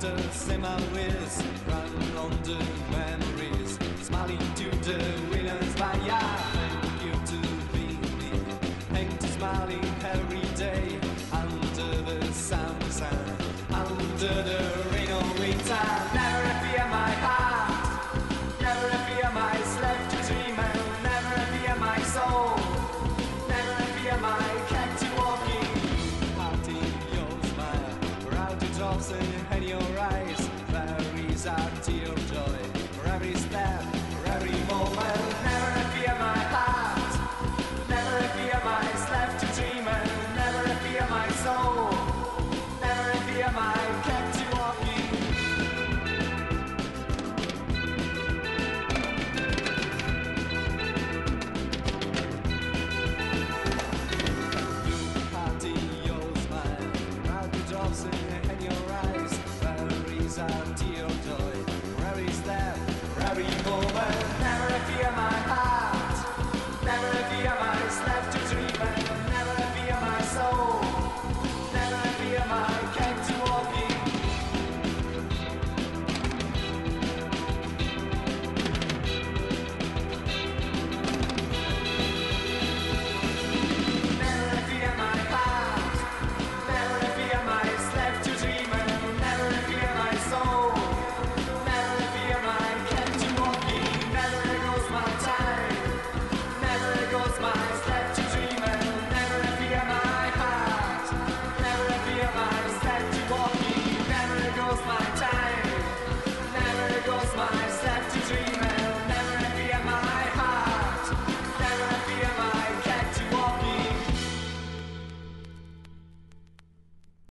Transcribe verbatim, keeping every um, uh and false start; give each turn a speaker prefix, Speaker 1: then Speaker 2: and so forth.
Speaker 1: the same always run on the memories, smiling to the winners by yeah. Thank you to be me, thank to smiling every day under the summer sun, under the rain or winter. Never fear my heart, never fear my slave to dream, and never fear my soul, never fear my cat to walking. Heart in your smile, proud to drops and